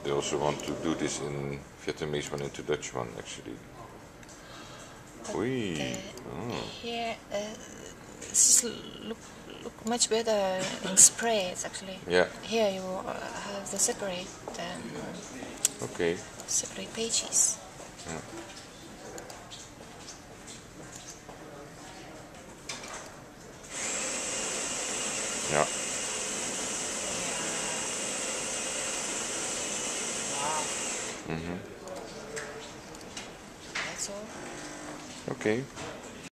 They also want to do this in Vietnamese one, into Dutch one, actually. Okay. Here, this look much better in sprays actually. Yeah. Here you have the separate Okay. separate pages. Yeah. Yeah. Wow. Mm-hmm. That's all. Okay.